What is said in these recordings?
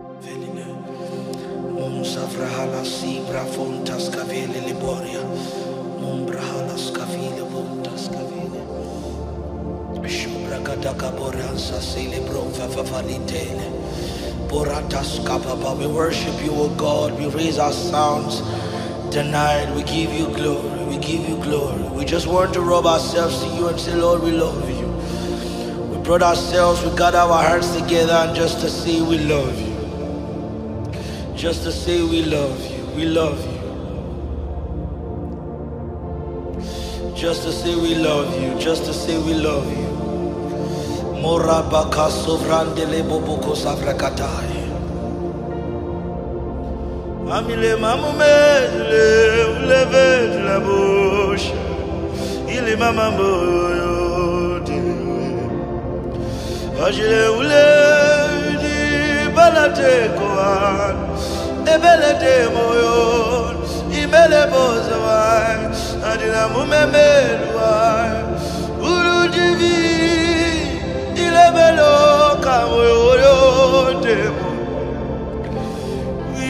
Savrahala Sibra Fontas Cavele Liboria Mumbrahala Scavile Bontas Cavile Shubrakataka Boransa Celebron Favalitele Boratas Kapapa. We worship you, O God. We raise our sounds tonight. We give you glory. We give you glory. We just want to rub ourselves to you and say, Lord, we love you. We brought ourselves, we got our hearts together, and just to say we love you. Just to say we love you, we love you. Just to say we love you, just to say we love you. Morabaka sovrandele boboko savrakatai. Amile mamumele uleve la bouche. Il mamambo dewe. Ajile ule di balate koan. Ebele de moyon, ibele bozawai, adina mumemelwai, ulu divi, ilebelo kamoyo demo. We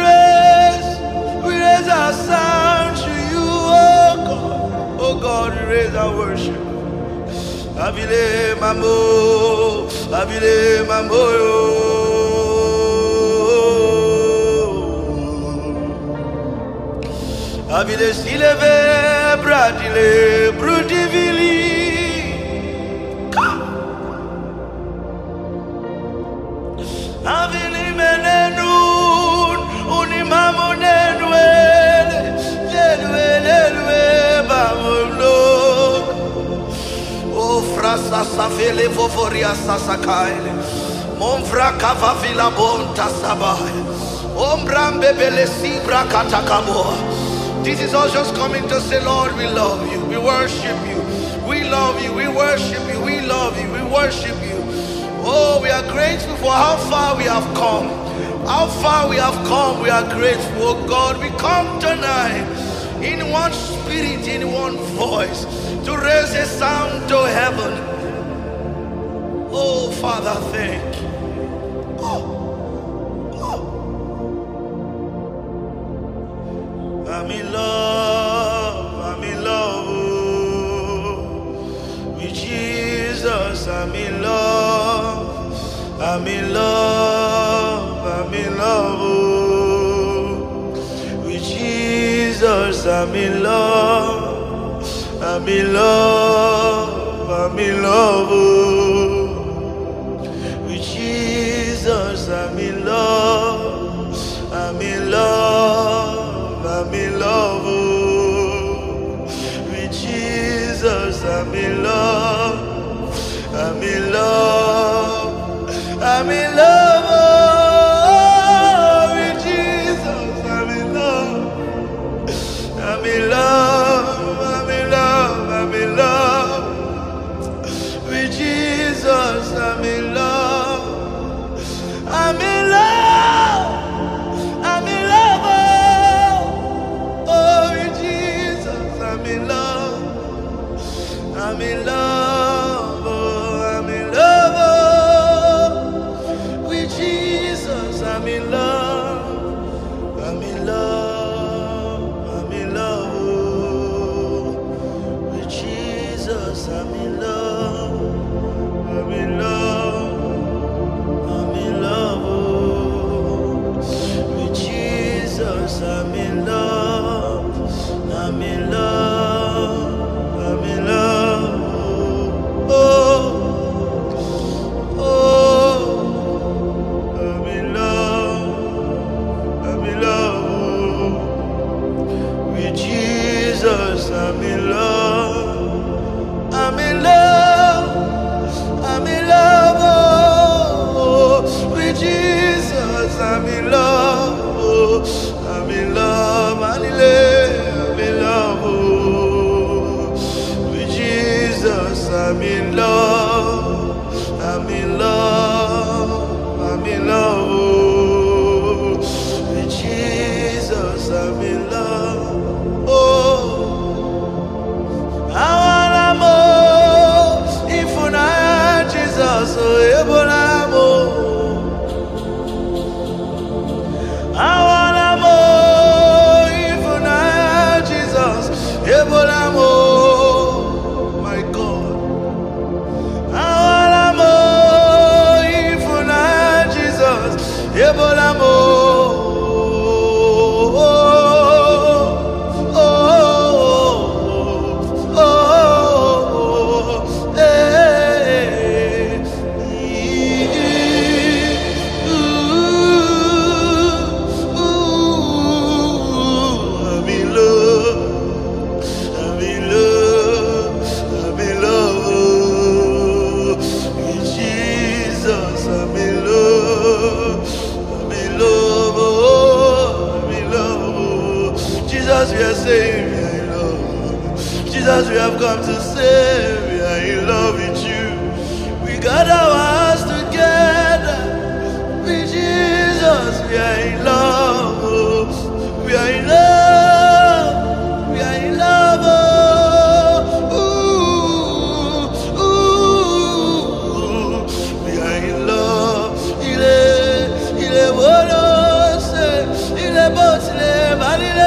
raise our sound to you, oh God, we raise our worship. Avile mambo yo. Avile sileve bradile brudivili avili menenun unimamonenwele lelwe bamolo o frasa savele vovoria sasakaile monfra kavavila bonta sabai ombrambe bele sibra katakamoa. This is us just coming to say, Lord, we love you, we worship you, we love you, we worship you, we love you, we worship you. Oh, we are grateful for how far we have come. How far we have come, we are grateful. Oh God, we come tonight in one spirit, in one voice, to raise a sound to heaven. Oh, Father, thank you. I'm in love with Jesus. I'm in love with Jesus. I'm in love with Jesus. I'm in love with Jesus. I'm in love with Jesus. I'm in love with Jesus. I'm in love with Jesus. I'm in Ebola mo. Jesus, we are saying we are in love. Jesus, we have come to say we are in love with you. We got our hearts together. With Jesus, we are in love. We are in love. We are in love. Ooh, ooh. We are in love. Il est volonté. Il est beau, il est validé.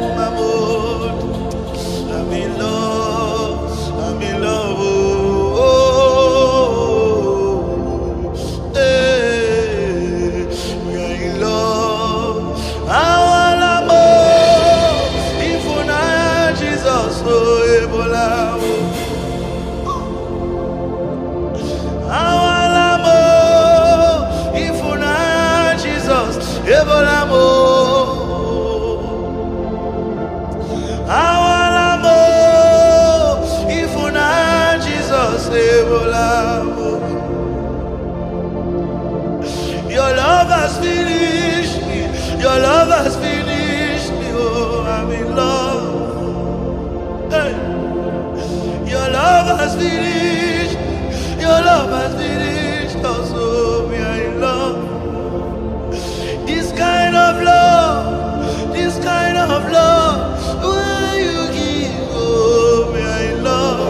Your love has finished me. Your love has finished me. Oh, I'm in love. Hey. Your love has finished me. Your love has finished us. Oh, we are in love. This kind of love. This kind of love. Will you give? Oh, we are in love.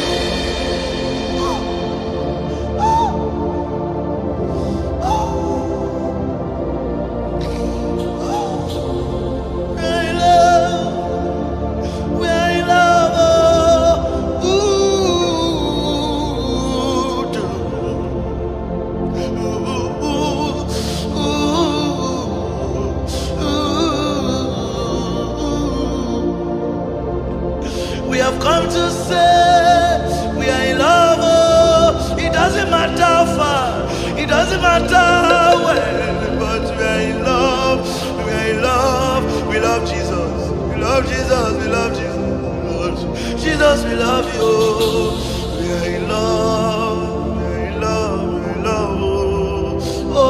Come to say we are in love. Oh. It doesn't matter how far, it doesn't matter when, but we are in love. We are in love. We love Jesus. We love Jesus. We love Jesus. We love Jesus. We love you. We are in love. We are in love. We are in love. Oh,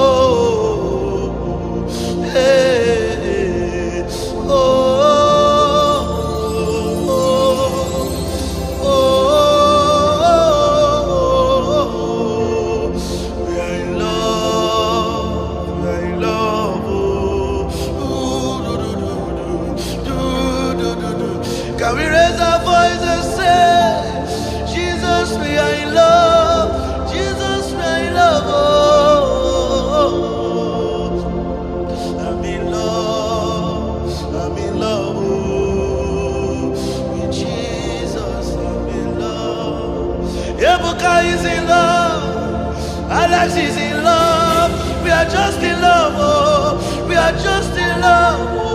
oh, hey, oh. Can we raise our voice and say, Jesus, we are in love. Jesus, we are in love. Oh, I'm in love. I'm in love. Oh, with Jesus, I'm in love. Ebuka is in love. Alex is in love. We are just in love. Oh, we are just in love.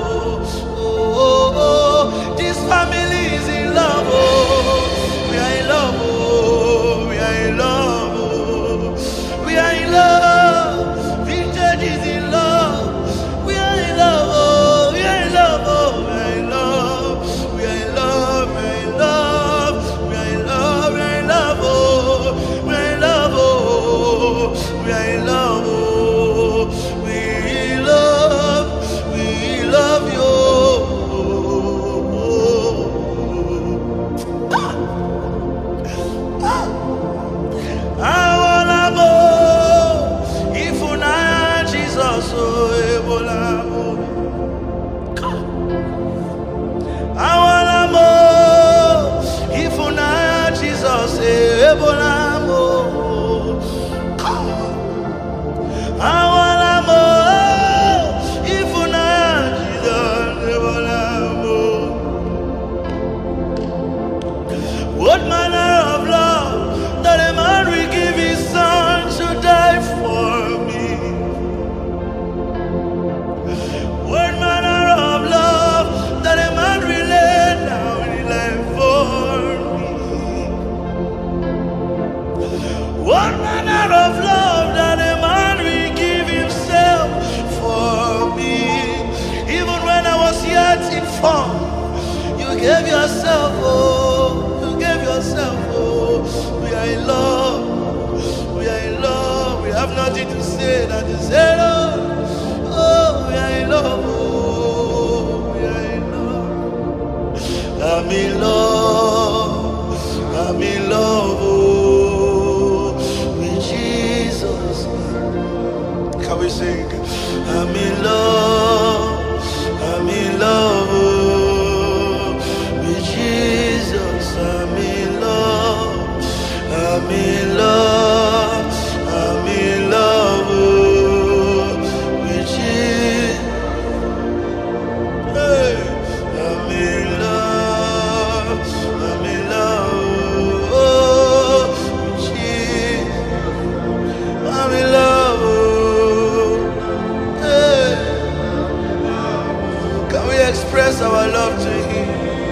This family is in love, oh. We are in love, oh. We are in love, oh. We are in love. Vintage is in love. We are in love, oh. We are in love, oh. We are in love. We are in love. We are in love. We are in love. We are in love, oh. We are in love, oh. We are in love, oh. We love you. What manner of love that a man will give his son to die for me? in love. I'm in love, oh, with Jesus. I'm in love. I'm in love. I'm in love, oh, with Jesus. Hey, I'm in love. I'm in love, oh, with Jesus. I'm in love, oh, hey. Can we express our love to Him?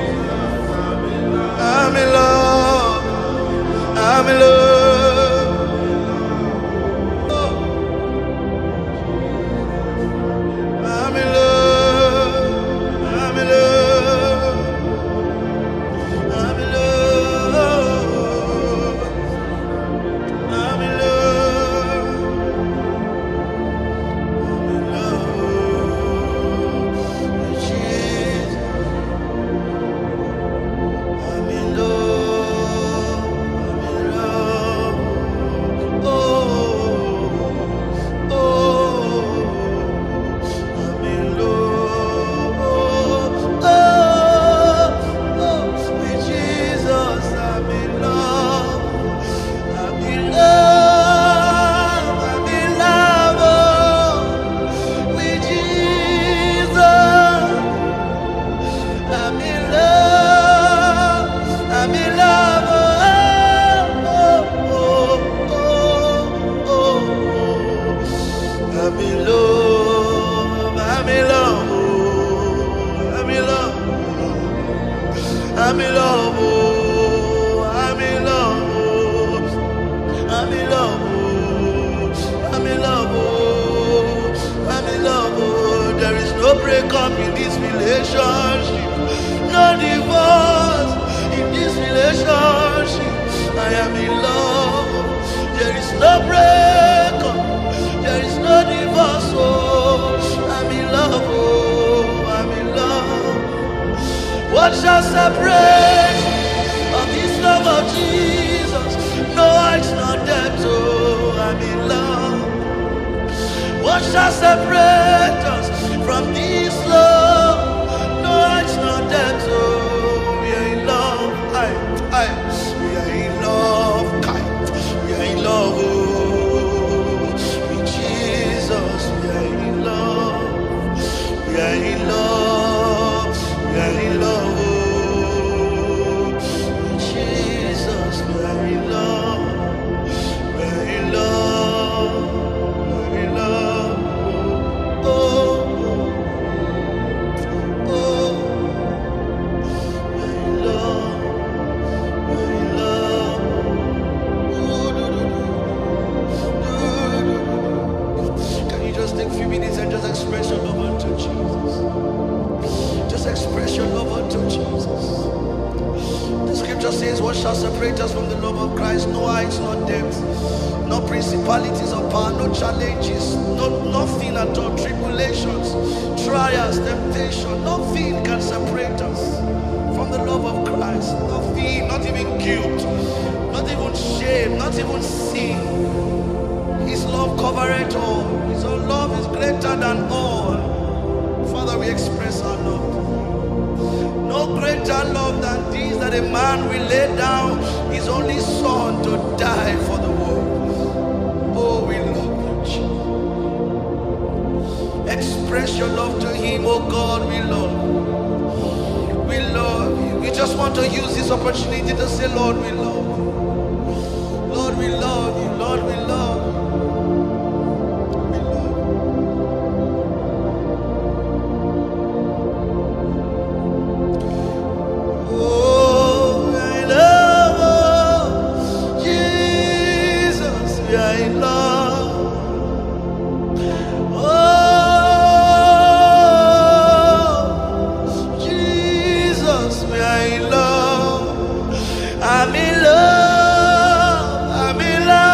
I'm in love. I'm in love. Oh, I'm in love. I'm in love. I'm in love. I'm in love. I'm in love with Jesus. I'm in love. I'm in love. Oh, oh, I'm in love. Oh, oh, with Jesus. I'm in love. I'm in love. I'm in love, oh, with Jesus. I'm in love. I'm in love. Oh, oh, oh, oh, oh. I'm in love. I'm in love. Oh, I'm in love. I'm in love. Oh, I'm in love. Oh, I'm in love. Oh, I'm in love. Oh, I'm in love. Oh, there is no breakup in this relationship, no divorce in this relationship. I am in love. There is no breakup. There is no divorce. Oh, I'm in love. Oh, I'm in love. What shall separate of this love of Jesus? No heights, no depths. Oh, I'm in love. What shall separate us from this love? No heights, no depths. Oh, we are in love. We are in love. We are in love. Oh, with Jesus. We are in love. We are in love. We are in love. Oh, with Jesus. We are in love. We are in love. We are in love. Oh, oh, we are in love. We are in love. Can you just take a few minutes and just express your love unto Jesus? Just express your love unto Jesus. The scripture says, what shall separate us from the love of Christ? No heights, no depths, no principalities or power, no challenges, nothing at all, tribulations, trials, temptation, nothing can separate us from the love of Christ. Nothing, not even guilt, not even shame, not even sin. His love covereth all. His own love is greater than all. Father, we express our love. No greater love than this, that a man will lay down his only son to die for the world. Oh, we love you, Jesus. Express your love to Him. Oh God, we love you. We love you. We just want to use this opportunity to say, Lord, we love you. Lord, we love you. Lord, we love you. We love you. Oh, we are in love, oh, Jesus, we are in love. Oh, Jesus, we are in love. I'm in love. I'm in love.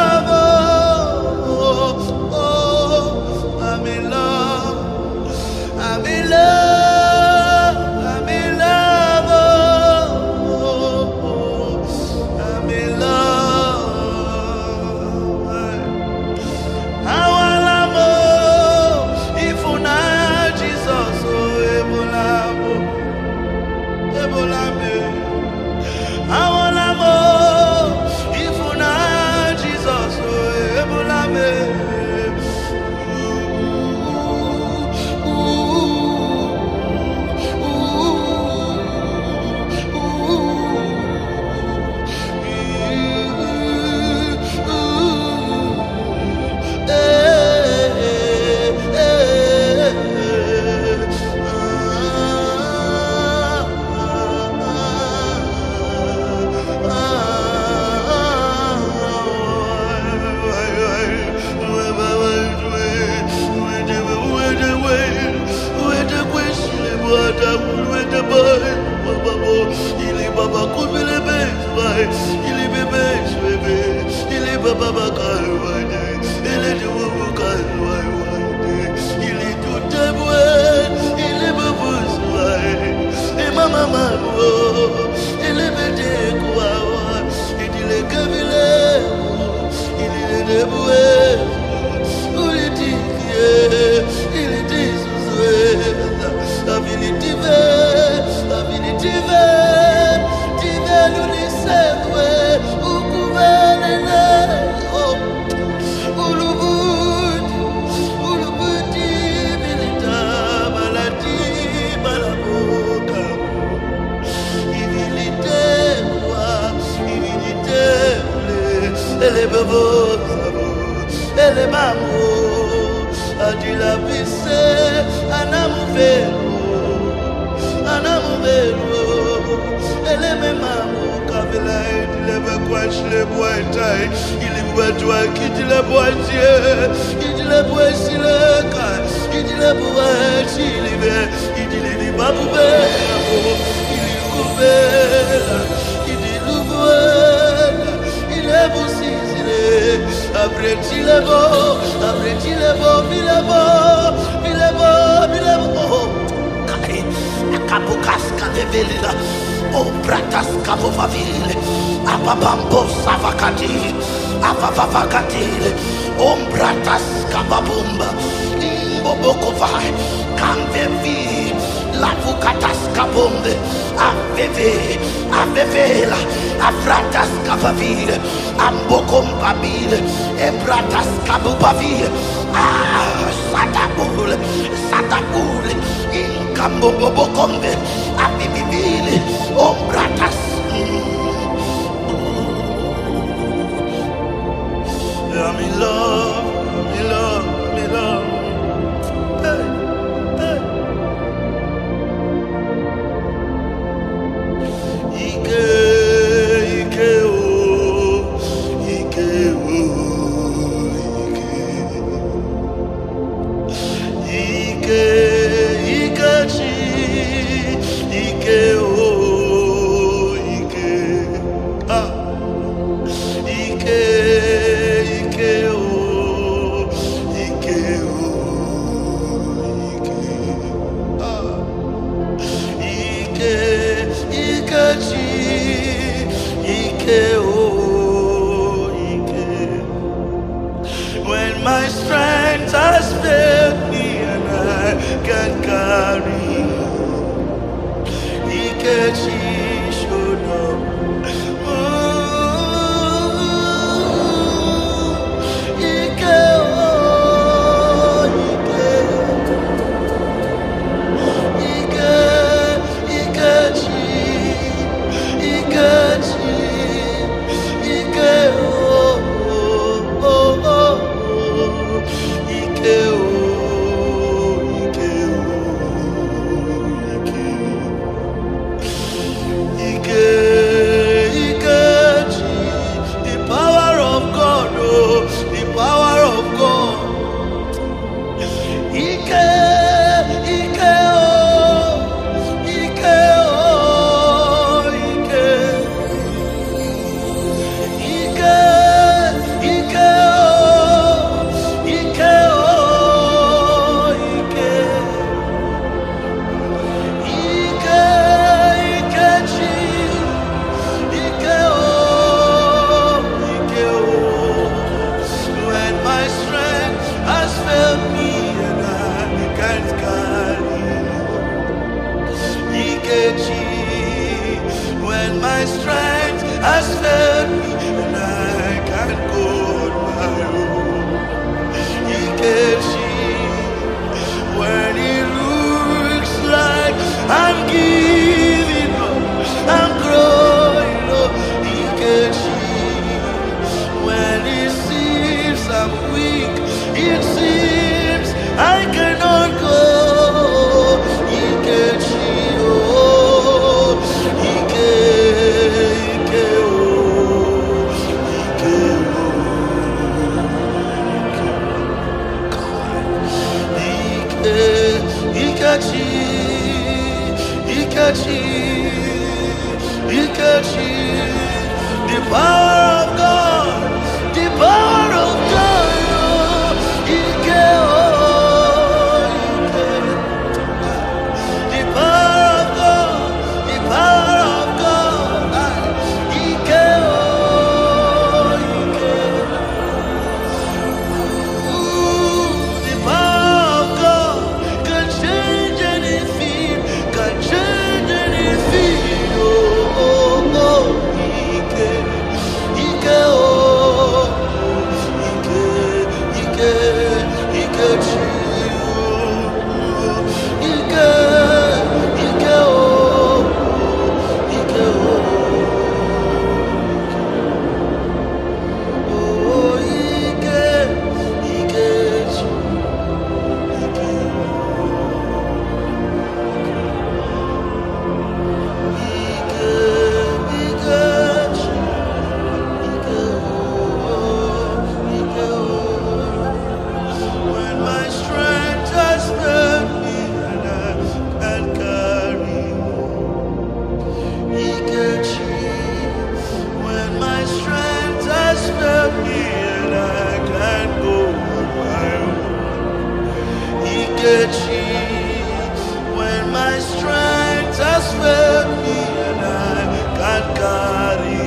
when my strength has failed me and I can't carry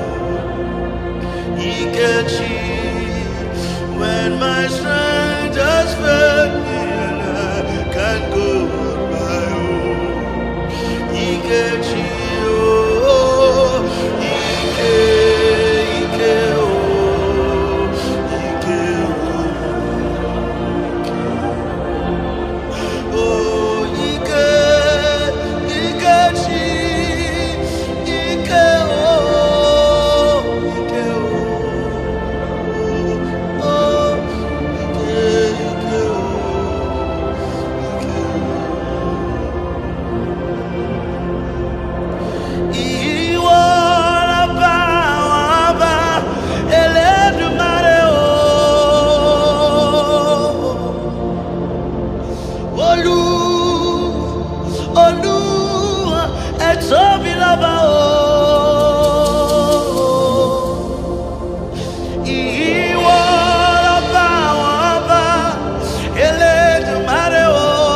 Ikechi, when my strength has failed me and I can't go on my own. Ikechi, oh, Ike, Ike, oh, Ike, oh, oh, Ike, Ikechi, Ike, oh, Ike, oh, oh, Ike, Ike, oh, Iwo Aba, Aba, Eledumare, oh, Olu, Olu, Etobilaba, oh, Iwo Aba, Aba, Eledumare,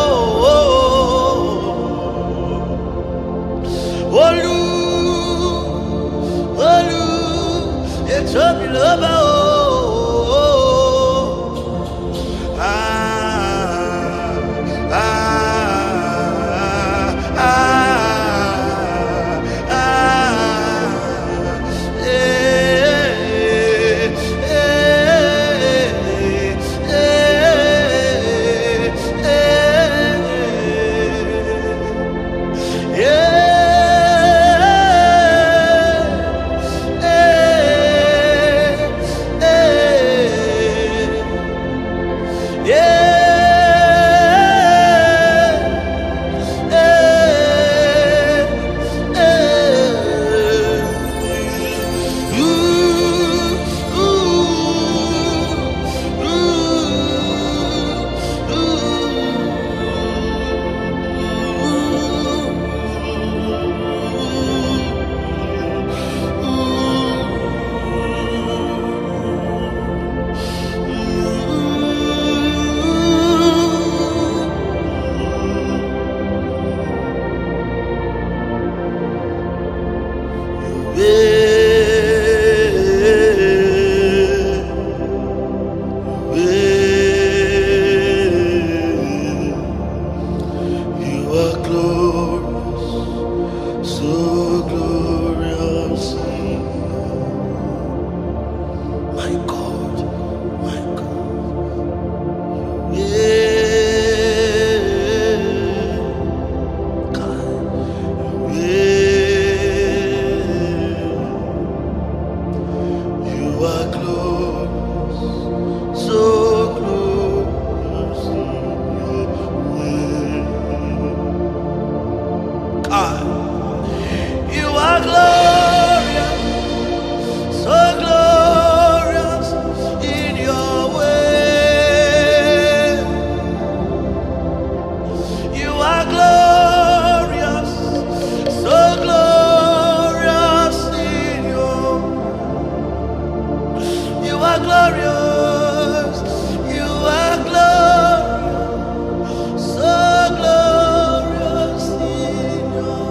oh, Olu, Olu, Etobilaba, oh, ah, ah, ah, ah, eh, you are glorious, so glorious, my God, my God, you are glorious, so glorious, God, you are glorious, so glorious in your way. You are glorious, so glorious in your. You are glorious, you are glorious, so glorious in your.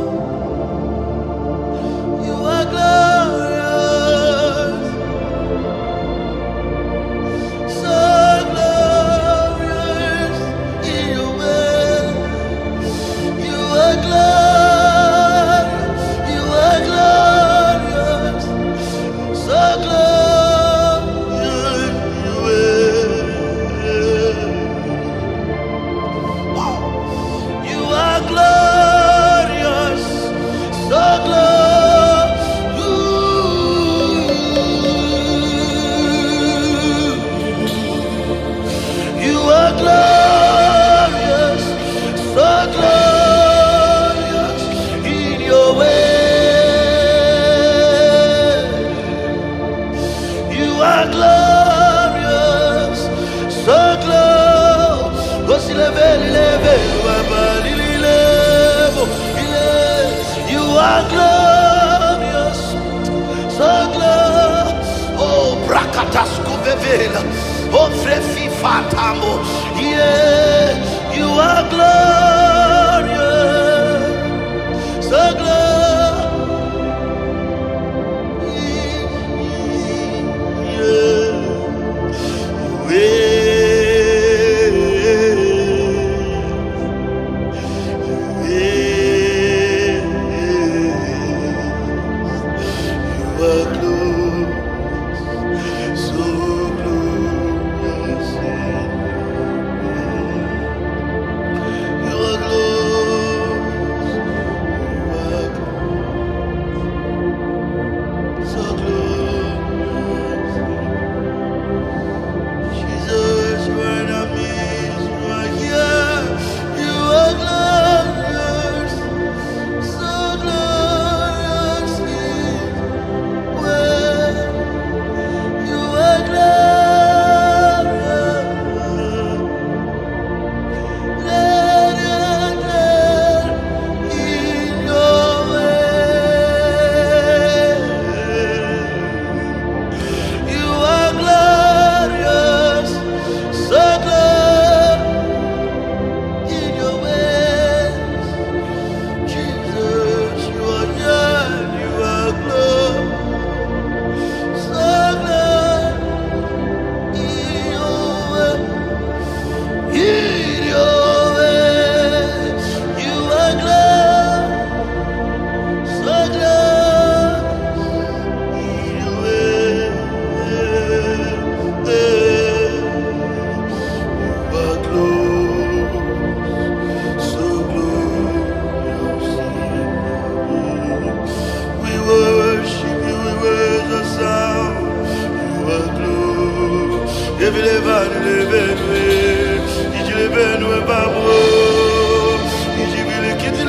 You are glorious, so glorious in your way. You are glorious, you are glorious, so glorious in your way. You are glorious, so glorious. You are glorious, so glorious in your way. You are glorious, so glorious. You are glorious, so glorious. Oh, Brakatas Kubevela. Oh, Frefi Fatamo. Yeah, you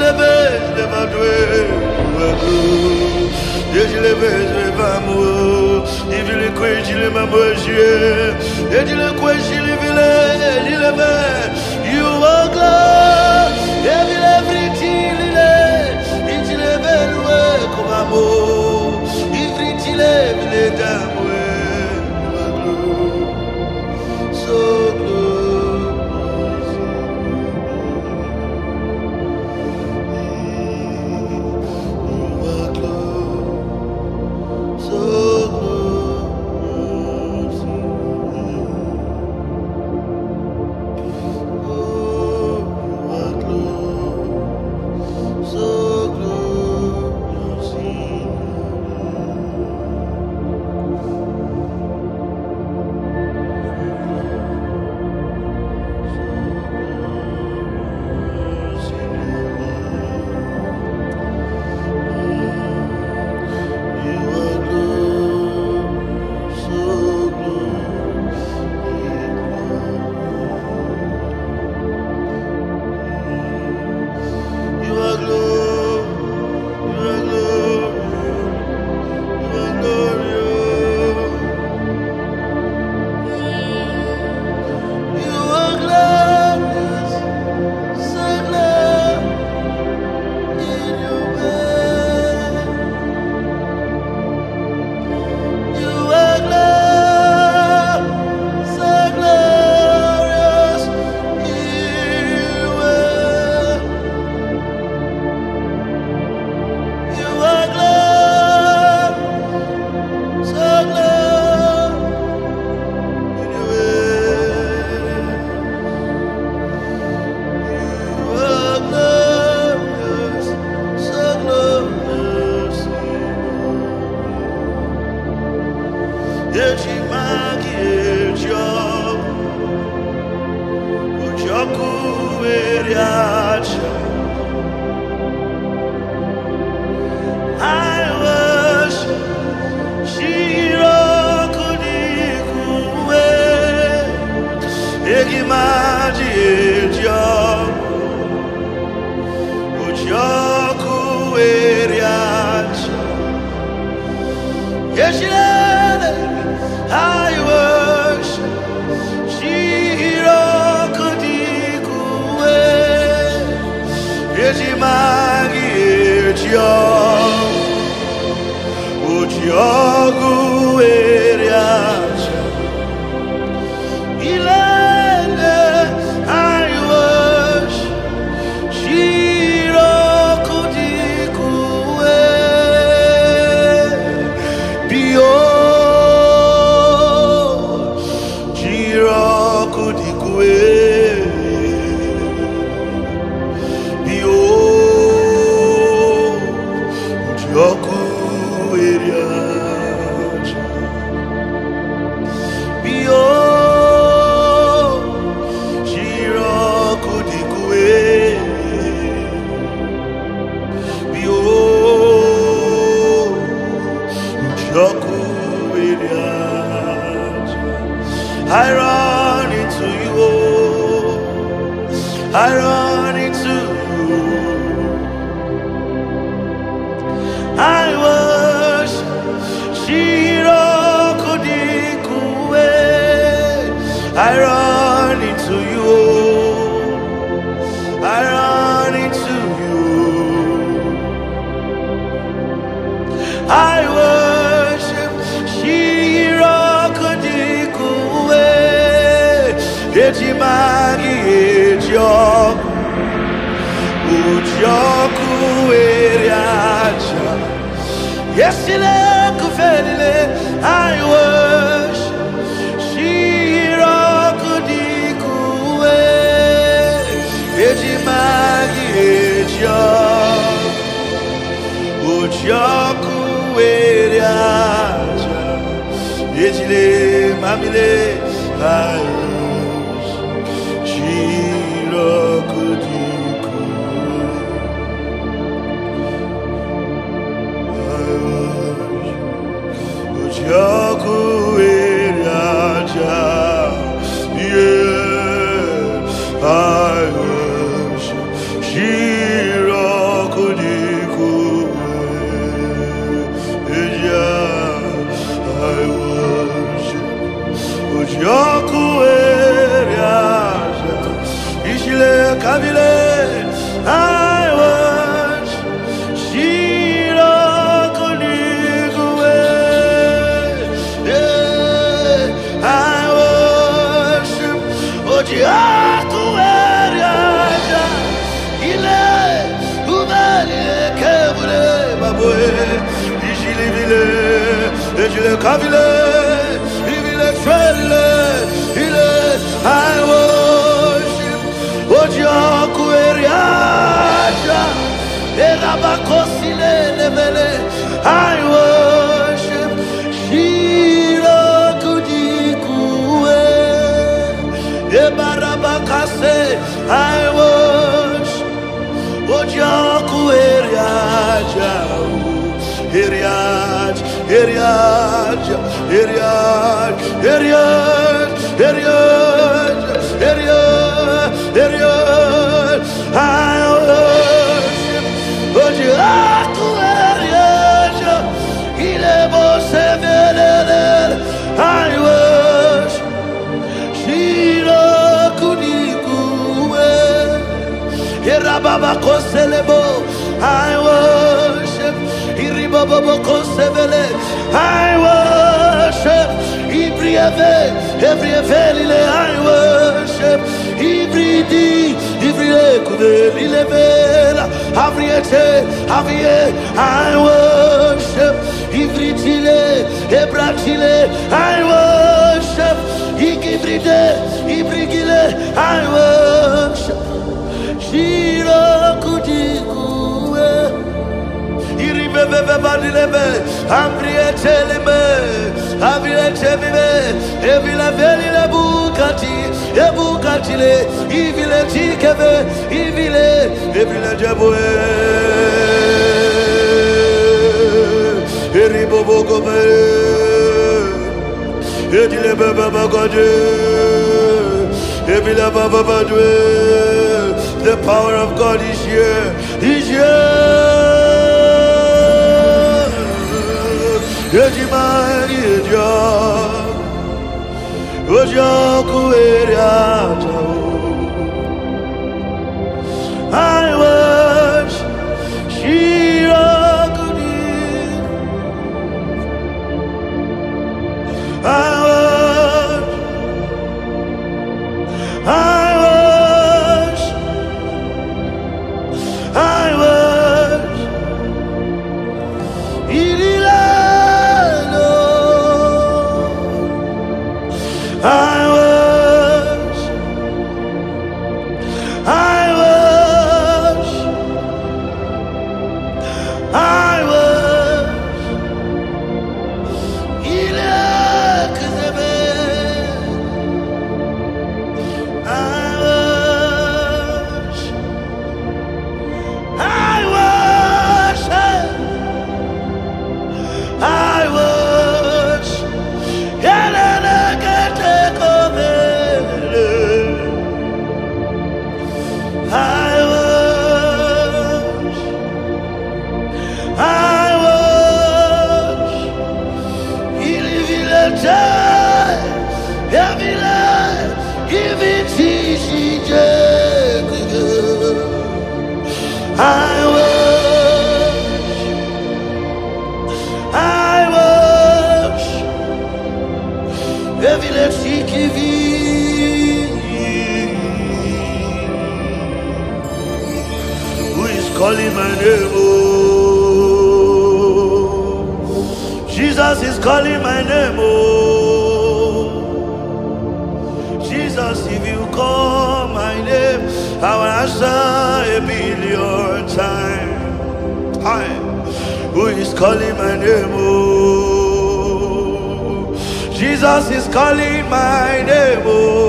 I worship, I worship Shira Kunigwe. Yeah, I worship Ojiaku Eriaja. Ile Ubali Kebule Babwe. Ijili Vile, Ejile Kavile, Ivile Trele, Ile. I worship Ojiaku Eriaja. Erabakosile Levele. I worship Shira Kudikue. Ebarabakase. I worship Ojiaku Eriaja. Eriaj, Eriaj, Eriaj, Eriaj, Eriaj, Eriaj, Eriaj. I worship Ojiaku Eriaj. Ilebo Sevelele. I worship Shira Kunikue. Erababa Koselebo. I worship Iribabo Kosevele. I worship Ibrieve, every evelile. I worship Ibridi, Ibriekude, Ilevela, Avriete, Avie. I worship Ibritile, Ebratile. I worship Igibride, Ibrigile. I worship Shira Kudigue. Iribebe badilebe, ambrietelebe, abrietebe, evile velile bukati, ebukatile, ivile tikebe, ivile, evile jeboe. Eribobo gobe, edile baba bagade, evile baba badwe. The power of God is here, is here. Ejimani eja, Ojiaku Eriaja. I worship Shira Kuni. I worship Ilila. I worship Ilakzebe. I worship who is calling my name? Oh, Jesus is calling my name. Oh, Jesus, if you call my name, I will answer a billion times. Who is calling my name? Oh, Jesus is calling my name.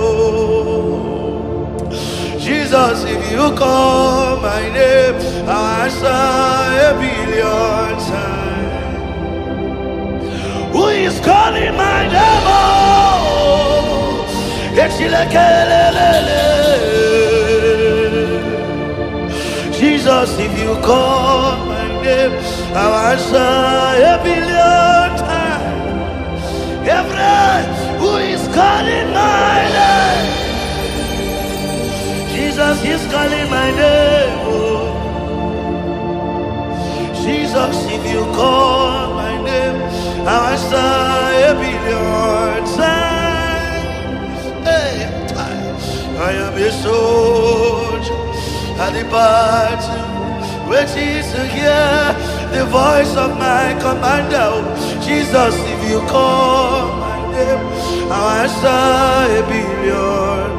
Oh, Jesus, if you call my name, I'll answer a billion times. Who is calling my name? Oh, Jesus, if you call my name, I'll answer a billion times. Every who is calling my name, Jesus. Jesus is calling my name. Oh. Jesus, if you call my name, I'll answer a billion times. Hey, I am a soldier at the battle, waiting to hear the voice of my commander. Jesus, if you call my name, I'll answer a billion.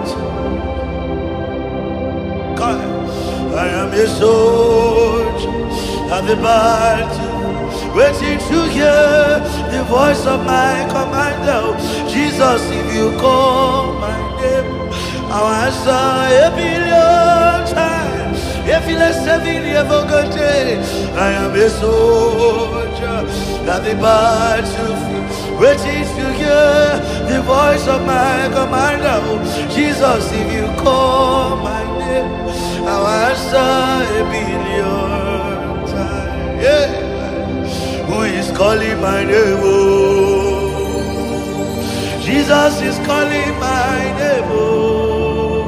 I am a soldier at the battle, waiting to hear the voice of my commander. Jesus, if you call my name, I'll answer a billion times. If you let me ever go day, I am a soldier at the battlefield, waiting to hear the voice of my commander. Jesus, if you call my name, I'll answer a billion times. Yeah. Who is calling my name? Oh. Jesus is calling my name. Oh.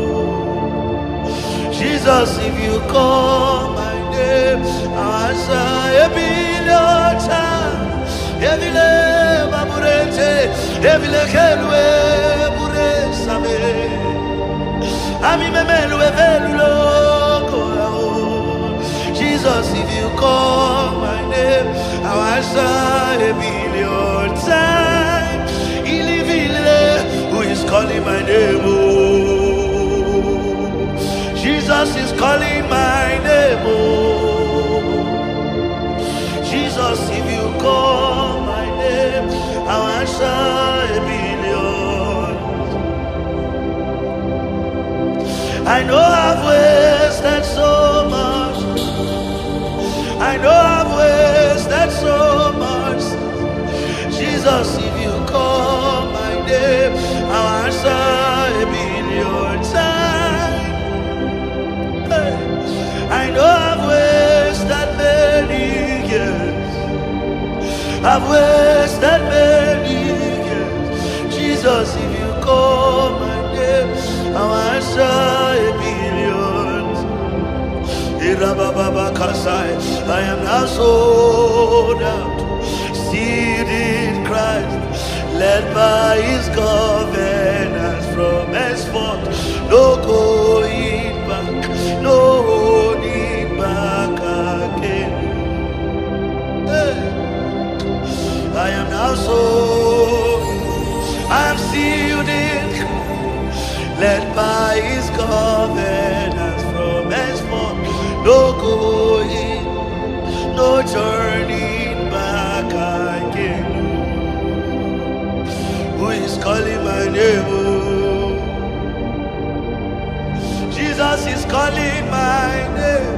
Jesus, if you call my name, I'll answer a billion times. Evile baburete, evile kelwe buresame. Ami memelwe velulo. Jesus, if you call my name, I'll answer a billion times. Who is calling my name? Oh. Jesus is calling my name. Oh. Jesus, if you call my name, I'll answer a billion. I know I've wasted so much. I know I've wasted so much. Jesus, if you call my name, I'll answer a billion times. Hey. I know I've wasted many years. I've wasted many years. Jesus, if you call my name, I'll answer a billion. I am now sold out, seated in Christ, led by His covenants from henceforth. No going back, no holding back again. Hey. I am now sold, I am sealed in Christ, led by His covenants from henceforth. No going, no turning back again. Who is calling my name? Oh. Jesus is calling my name.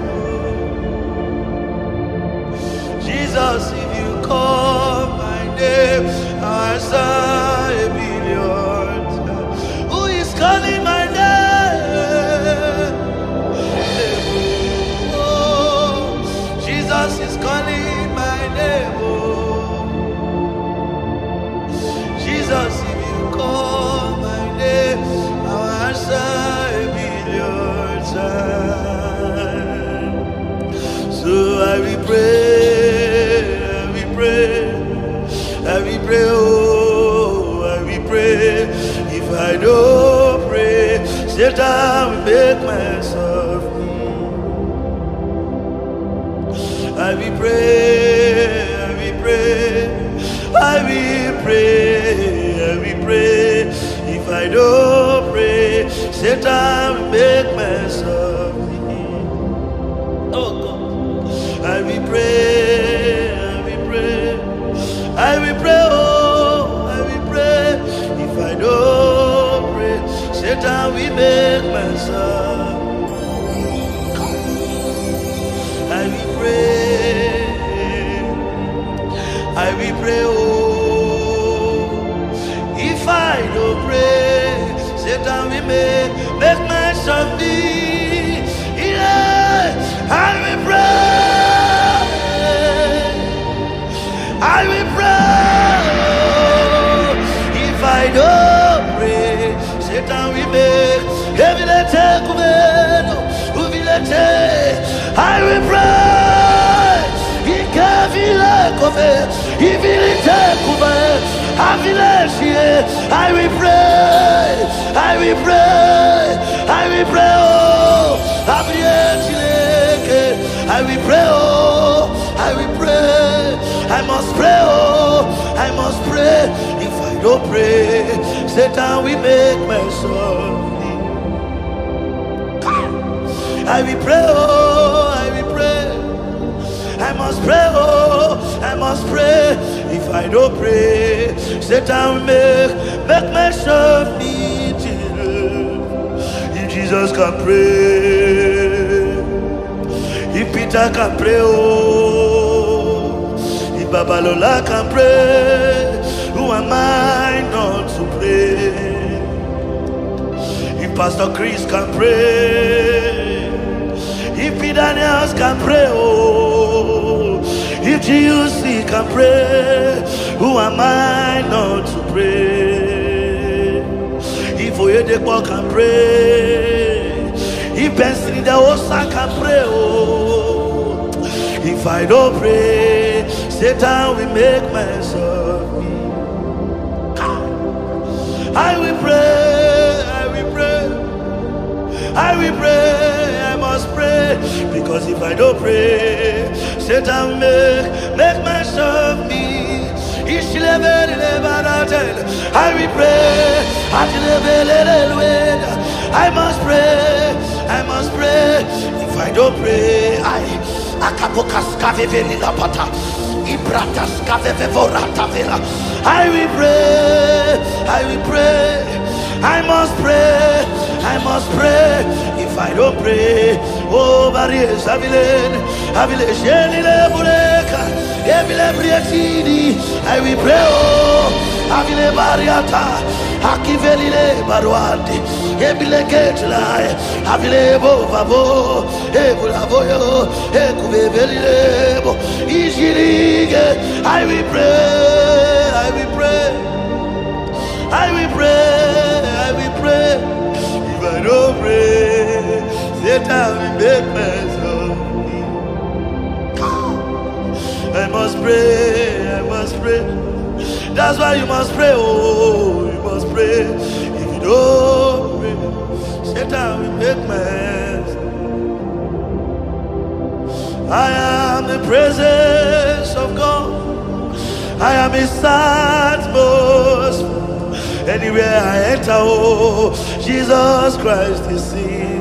Oh. Jesus, if you call my name, I'll answer a billion times. Who is calling my name? Jesus is calling my name. Oh. Jesus, if you call my name, I'll answer a billion times. So I will pray, I will pray, I will pray, oh, I will pray. If I don't pray, Satan will make myself. I will pray, I will pray, I will pray, I will pray. If I don't pray, Satan will make myself. Oh God, I will pray, I will pray, I will pray, oh, I will pray. If I don't pray, Satan will make myself. I will pray, I will pray, oh. If I don't pray, Satan will make myself be. Yeah, I will pray, I will pray. If I don't pray, Satan will make heavy take away. I will pray. I will pray. I will pray. I will pray. Oh, I will pray. Oh, I will pray. I must pray. Oh, I must pray. If I don't pray, Satan will make mess of me. I will pray. Oh, I will pray. I must pray. Oh, I must pray. If I don't pray, Satan will make mess of me. If Jesus can pray, if Peter can pray, oh, if Babalola can pray, who am I not to pray? If Pastor Chris can pray, if Daniels can pray, oh, if GUC can pray, who am I not to pray? If Oyedepo can pray, if Benson the Osa can pray, oh, if I don't pray, Satan will make mess of me. I will pray, I will pray, I will pray, I must pray, because if I don't pray, Satan will make mess of me. I will pray, I must pray, I must pray. If I don't pray, I will pray, I will pray, I must pray, I must pray. If I don't pray, oh, barriers, I will pray, oh, Avile Bariata, Akivelile Baruandi, Ebile Ketla, Avile Bovavo, Ebulavoyo, Ekuvelilebo, Ijilige. I will pray, I will pray, I will pray, I will pray. If I don't pray, Satan will make mess of me. I must pray, I must pray. That's why you must pray. Oh, you must pray. If you don't pray, Satan will make mess. I am the presence of God. I am His atmosphere. Anywhere I enter, oh, Jesus Christ is seen.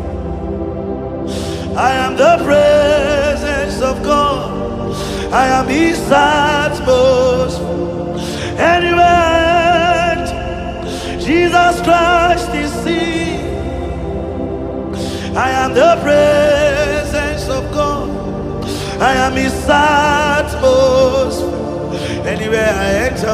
I am the presence of God. I am His atmosphere. Anywhere I enter, Jesus Christ is seen. I am the presence of God. I am His atmosphere. Anywhere I enter,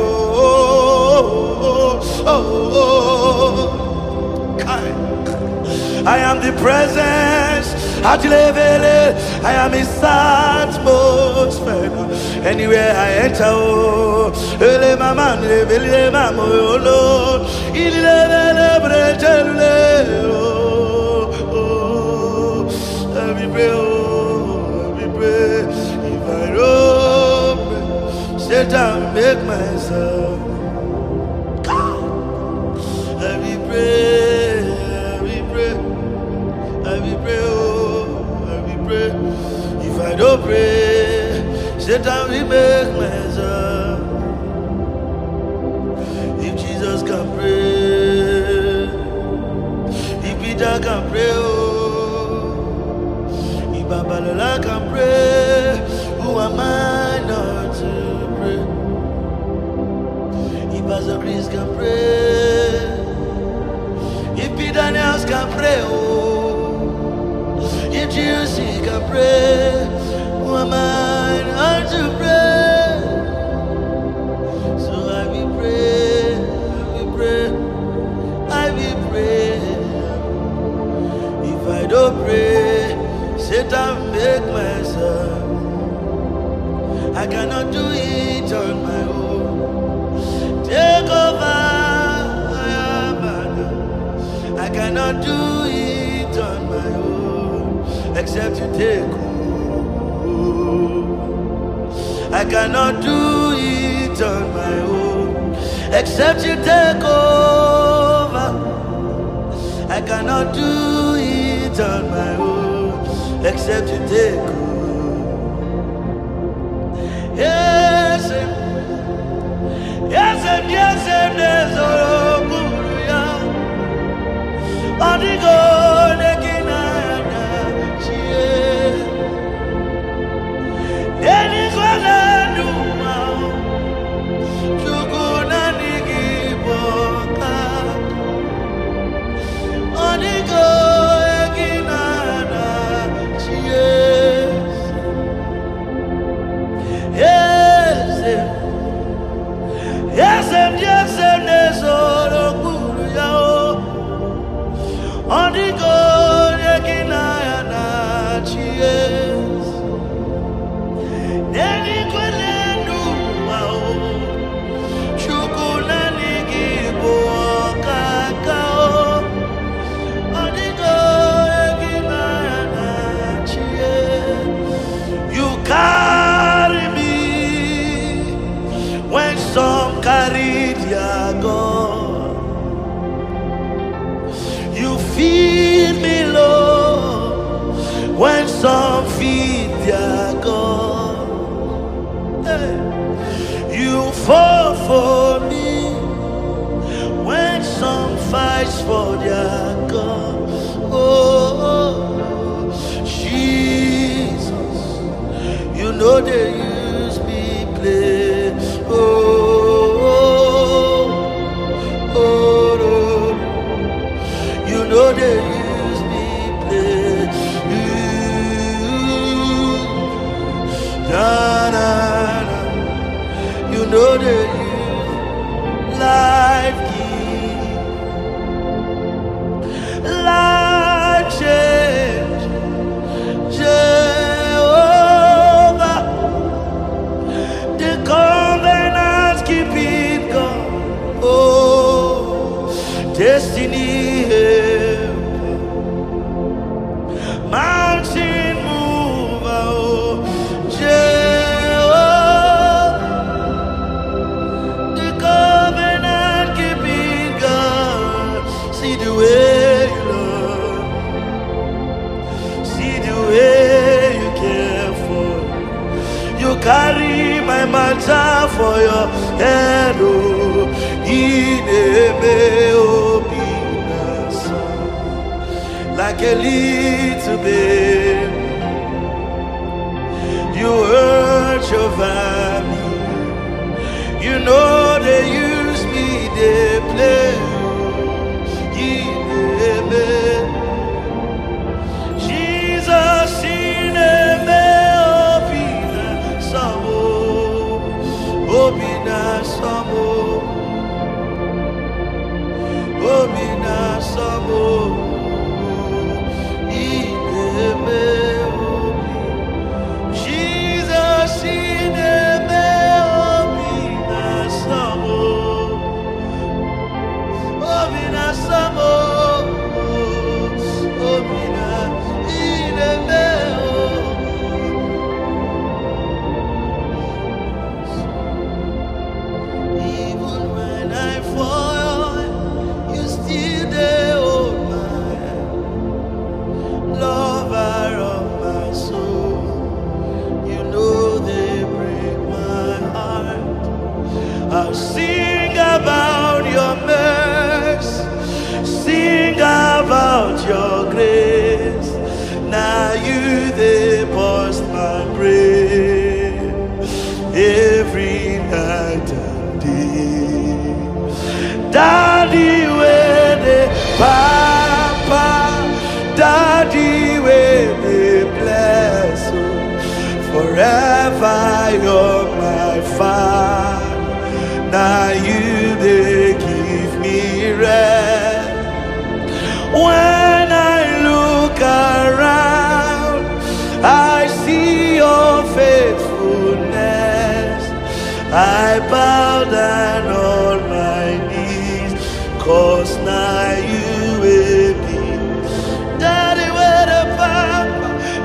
I am the presence. I am His atmosphere. Anywhere I enter, if I don't pray, Satan make myself. I will pray, I will pray, I will pray, oh, I will pray. If I don't pray, Satan will make myself. If Jesus can pray, if Peter can pray, oh, if Babalola can pray, who am I not to pray? If Pastor Chris can pray, if Daniels can pray, oh, if GUC can pray, who am I not to pray? So I will pray, I will pray, I will pray. If I don't pray, Satan make myself. I cannot do it on my own. Take over, I cannot do it on my own. except you take over. I cannot do it on my own, except you take over. I cannot do it on my own, except you take over. Yes, yes, yes, yes, oh, on the go, some feed their God. Hey. You fall for me when some fights for their God. Oh, Jesus, you know they use me play. You know they use me play. You know they use life give, life change, Jehovah, the covenant keeping God, oh, destiny helper, mountain mover, oh, carry my matter for your head, oh, like a little baby. You hurt your family. You know they use me, they play. Jesus in a Obina Samo, Obina Samo, Jesus in Obina Samo, Obina Samo, Obina in sing about your mercy, sing about your grace. Now you they burst my brain every night and day. Daddy, where the Papa, Daddy, where they bless you. Forever you're my Father. Now you they give me rest. When I look around, I see your faithfulness. I bow down on my knees, 'cause now you will be. Daddy, where the Papa,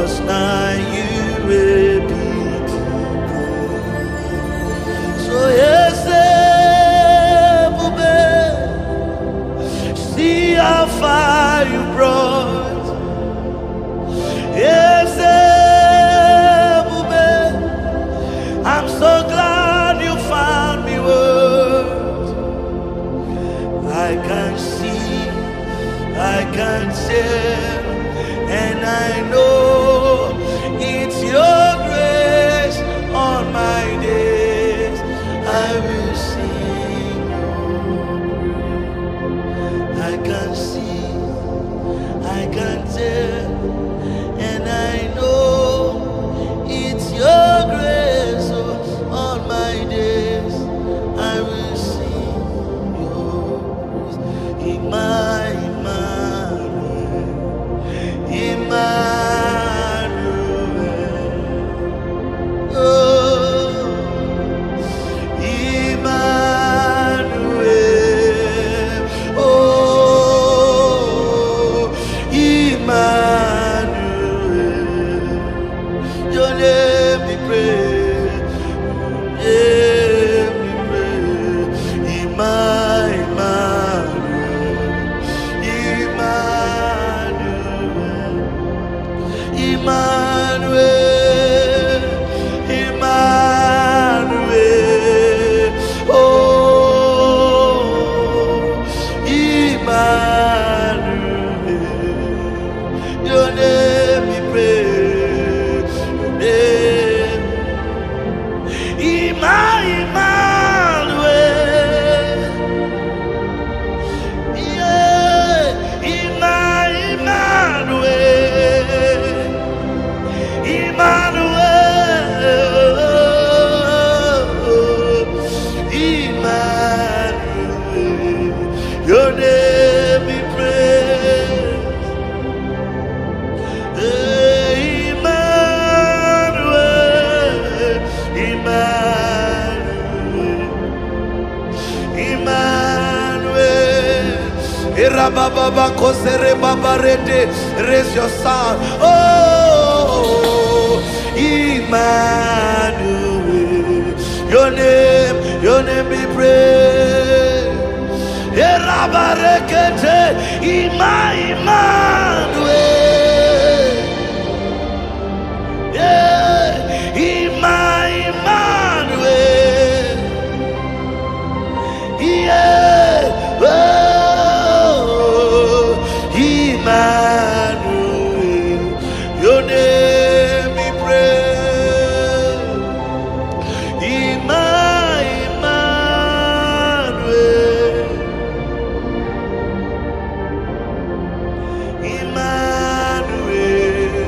'cause now you will be. So yes, Ebube, see how far you brought. Yes, Ebube, I'm so glad you found me worth. I can see, I can tell, and I know it's your grace on my days. I will sing your praise. I can see, I can tell, and I know it's your grace on my days. I will sing your praise. Emmanuel, oh, Emmanuel, oh, Emmanuel, your name be praised, your name be praised, Emmanuel, Emmanuel, Emmanuel, oh, Emmanuel, your name be praised, your name, Emmanuel, yeah, Emmanuel, Emmanuel, your name be praised. Emmanuel, Emmanuel, Emmanuel. Erababa kosere babarete, raise your sound. Oh, Emmanuel, your name be praised. Erabarekete, Emmanuel, yeah, Emmanuel, yeah, oh, Emmanuel, your name be praised. Emmanuel, Emmanuel,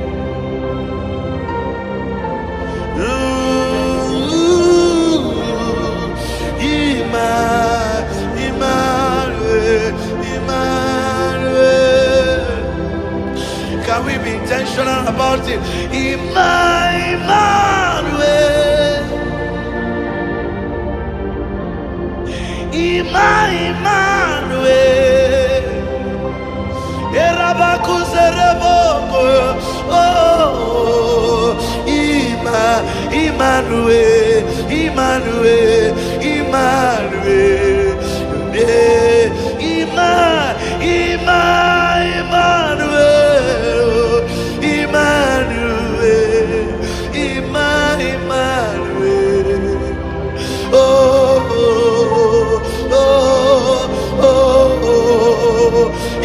Emmanuel, Emmanuel. Can we be intentional about it? Emmanuel, Emmanuel, Erabakuzerebo, oh, Emmanuel, Emmanuel, Emmanuel, Emmanuel, Emmanuel, Emmanuel, oh, oh, oh, oh,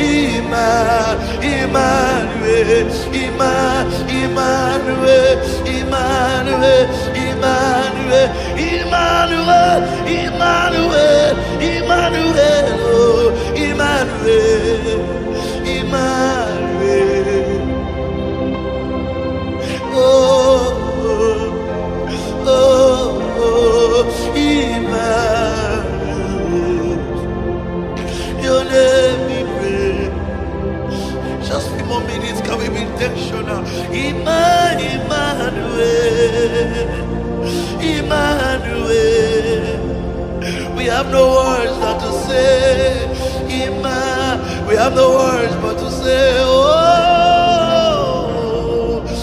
Emmanuel, Emmanuel, Emmanuel, Emmanuel, Emmanuel, Emmanuel, Emmanuel, oh, Emmanuel, Emmanuel, oh, oh, oh, Emmanuel, your name be praised. Just 3 more minutes, can we be intentional? Emmanuel, Emmanuel, we have no words but to say. We have no words but to say, oh,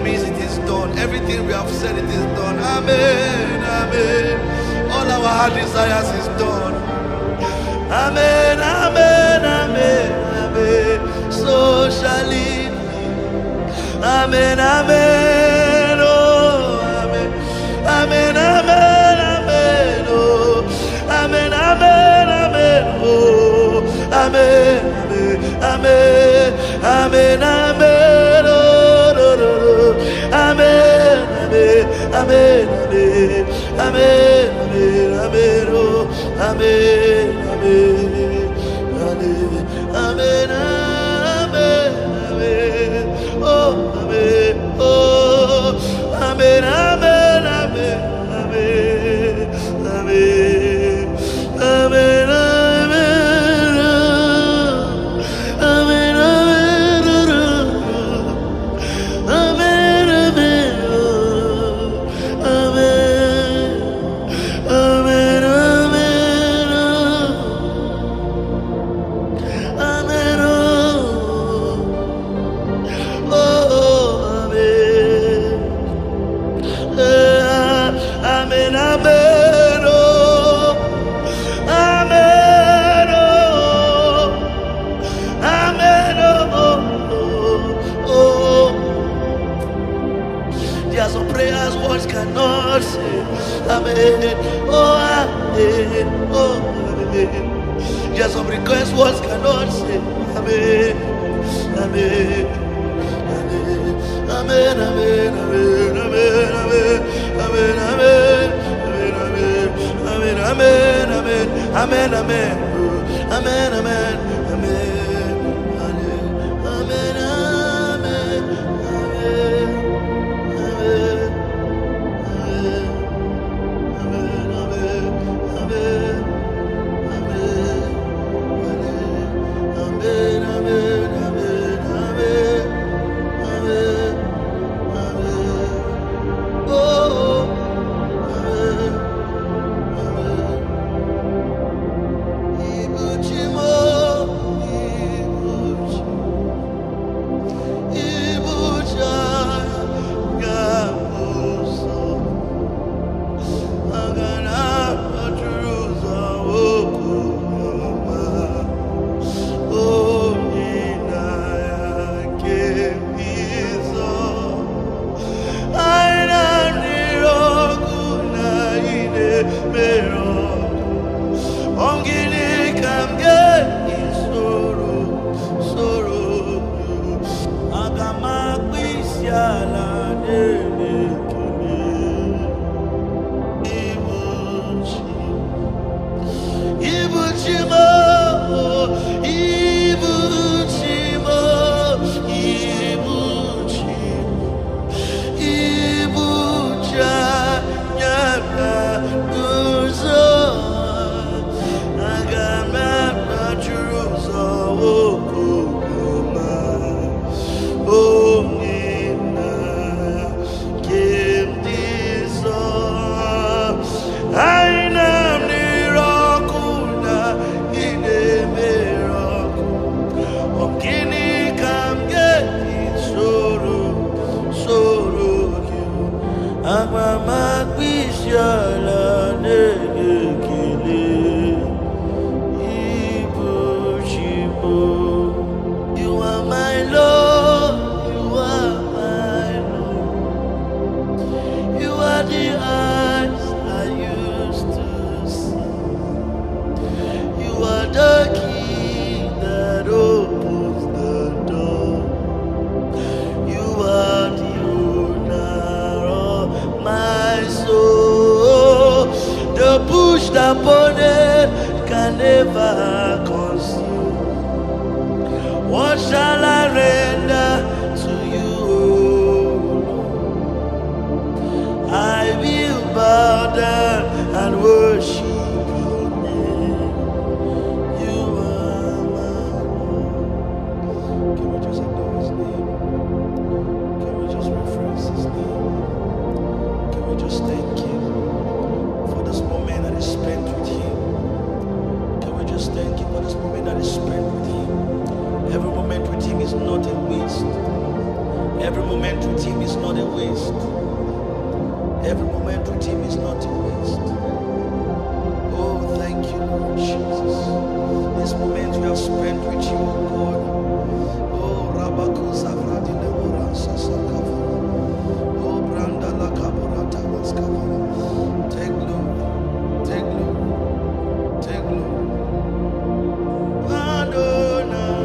means it is done. Everything we have said, it is done. Amen. Amen. All our heart desires is done. Amen. Amen. Amen. Amen. So shall it be. Amen. Amen. Oh, amen. Amen. Amen. Amen. Oh, amen. Amen. Amen. Oh, amen. Amen. Amen. Amen. Oh, no, no, no. Amen. Amen. Amen. Amen. Amen. Amen. Oh, amen. Amen. Amen. Amen. Amen. Amen. Oh, amen. Oh, amen. Amen. Amen. Amen. Amen. Amen. Cannot say amen. Oh, amen. Oh, amen. Just some request words cannot say amen. Amen. Amen. Amen. Amen. Amen. Amen. Amen. Amen. Amen. Amen. Amen. Amen. Amen. Amen. Amen. Amen. Every moment with Him is not a waste. Every moment with Him is not a waste. Oh, thank you, Lord Jesus. This moment we have spent with you, oh God. Oh, Rabakusa Vradilebora Sasakava. Oh, Branda la Caborata Mascava. Take glory, take glory, take glory. Adonai,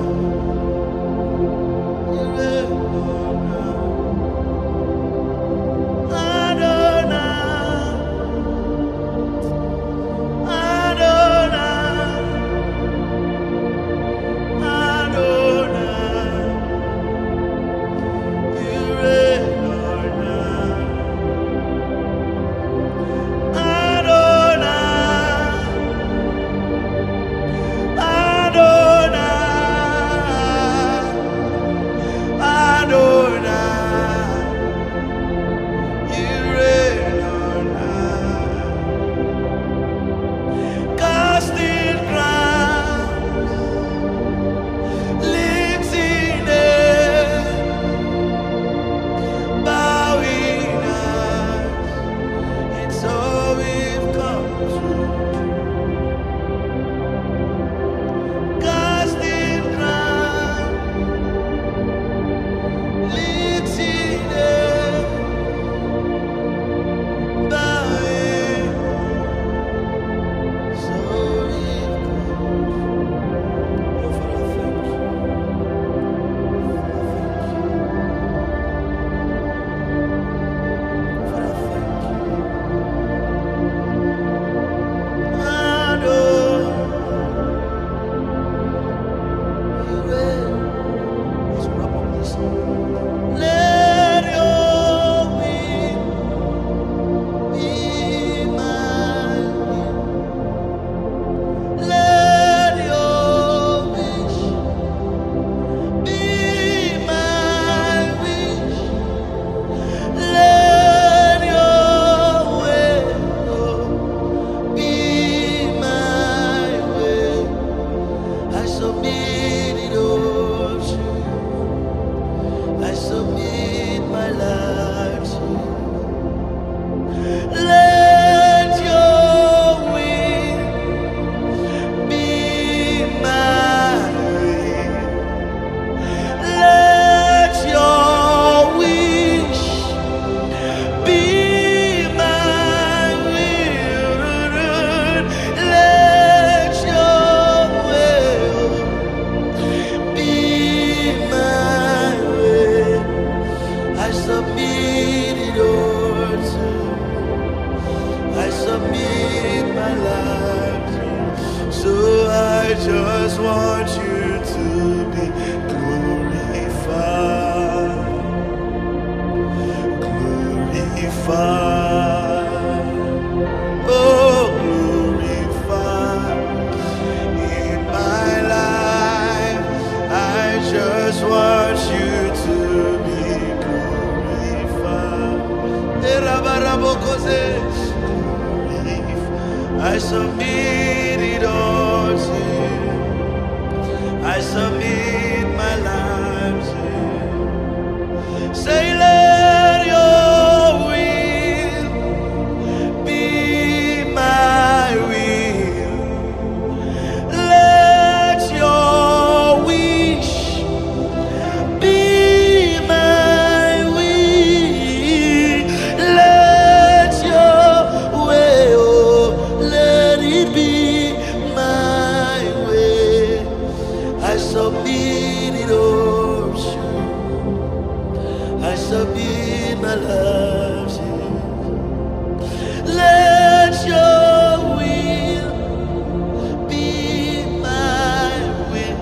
just want you to be glorified, glorified, oh, glorified in my life. I just want you to be glorified. I submit it all to you. I submit my life to you. Say, let your will be my will. Let your wish be my will. Let your way, oh, let it be my way. I submit it all to you. I submit my life to you. Let your will be my will.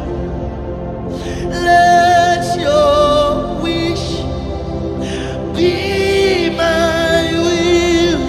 Let your wish be my will.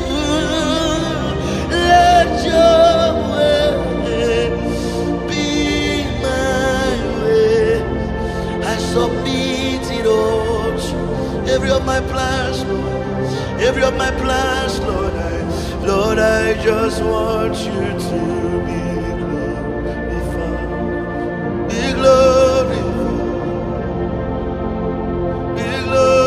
Let your way be my way. I submit it all to you. Every of my plans, Lord. Every of my plans, Lord. Lord, I just want you to be glorified. Be glorified. Be glorified.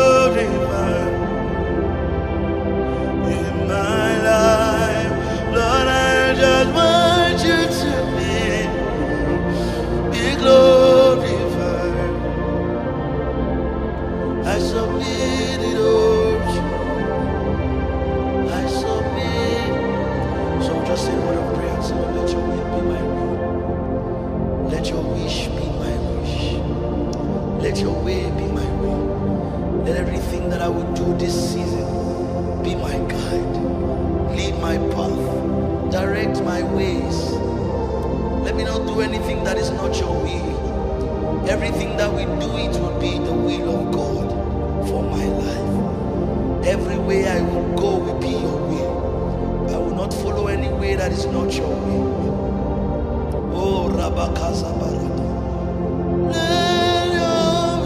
Let your wish be my wish. Let your way be my way. Let everything that I will do this season be my guide. Lead my path. Direct my ways. Let me not do anything that is not your will. Everything that we do, it will be the will of God for my life. Every way I will go will be your will. I will not follow any way that is not your will. Oh, Rabakaza Barada. Let your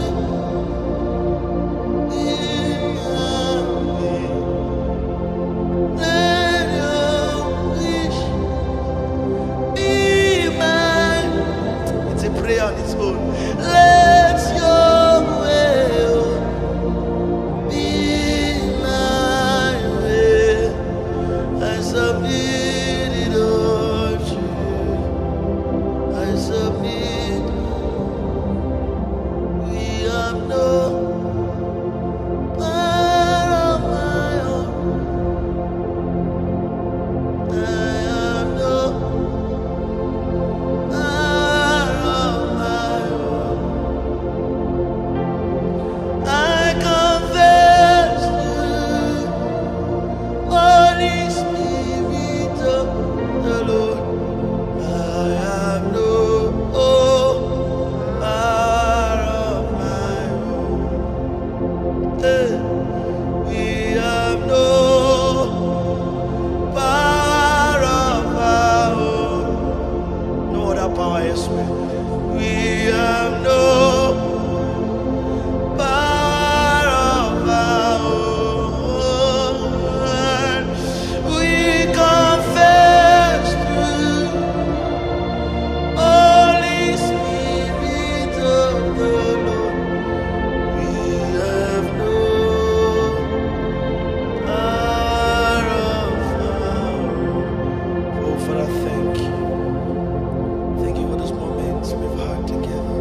will be my will. Let your wish be mine. It's a prayer on its own. Let your will be my will. I submit it all to you. I submit. We have no power of my own. I have no power of my own. I confess to Holy Spirit of the Lord. I have no power of my own. We have no power of our own. No other power elsewhere. We have no power of our own. We confess to Holy Spirit of the Lord. We have no power of our own. Oh, Father, thank you. Thank you for this moment we've had together.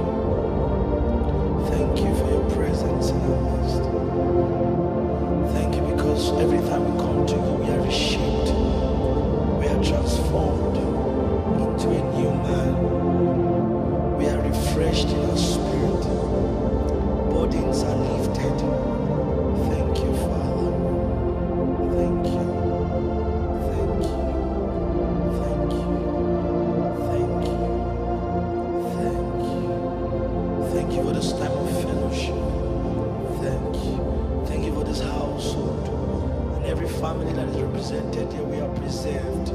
Thank you for your presence in our midst. Thank you because every time we come to you, we are reshaped. We are transformed into a new man. We are refreshed in our spirit. Burdens are lifted. Thank you, Father. Thank you. Thank you. Thank you. Thank you. Thank you. Thank you for this time of fellowship. Thank you. Thank you for this household. And every family that is represented here, we are preserved.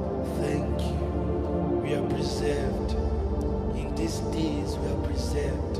Thank you. We are preserved. In these days, we are preserved.